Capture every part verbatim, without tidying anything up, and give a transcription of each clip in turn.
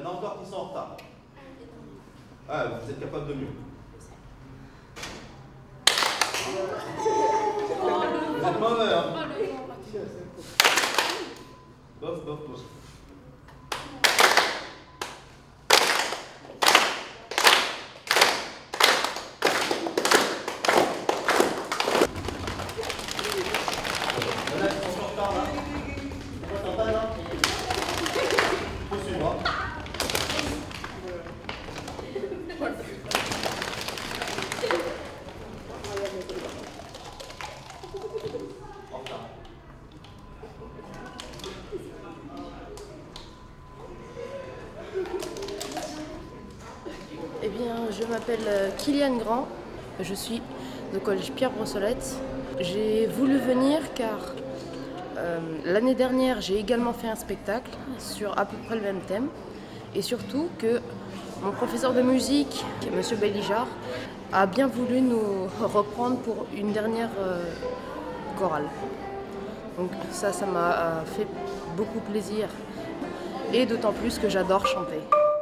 en a encore qui sont en retard. Ah, vous êtes capable de mieux. Vous êtes mauvais, hein? Bof, bof, bof. Eh bien, je m'appelle Kylian Grand, je suis au collège Pierre Brossolette. J'ai voulu venir car euh, l'année dernière, j'ai également fait un spectacle sur à peu près le même thème. Et surtout que mon professeur de musique, M. Bellijar, a bien voulu nous reprendre pour une dernière euh, chorale. Donc ça, ça m'a fait beaucoup plaisir. Et d'autant plus que j'adore chanter.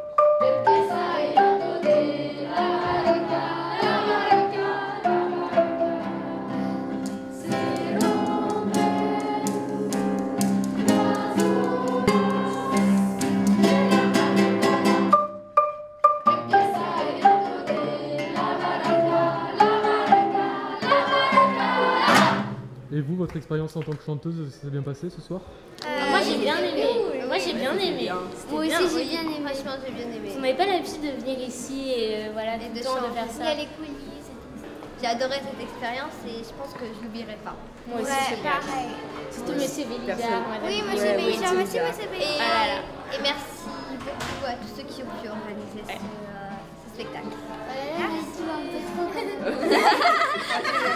Et vous, votre expérience en tant que chanteuse, ça s'est bien passé ce soir? euh, Moi j'ai bien aimé. Cool. Moi j'ai bien aimé. Moi aussi j'ai bien aimé. Franchement j'ai bien aimé. On n'avait pas l'habitude de venir ici et euh, voilà, tout de, le temps de faire ça. Il y a les coulisses. J'ai adoré cette expérience et je pense que je l'oublierai pas. Moi aussi ouais, c'est pareil. C'était M. Bellijar. Oui, M. Bellijar, merci M. Bellijar. Ah là là. Et merci beaucoup à tous ceux qui ont pu organiser ouais. ce, euh, ce spectacle. Ouais, merci.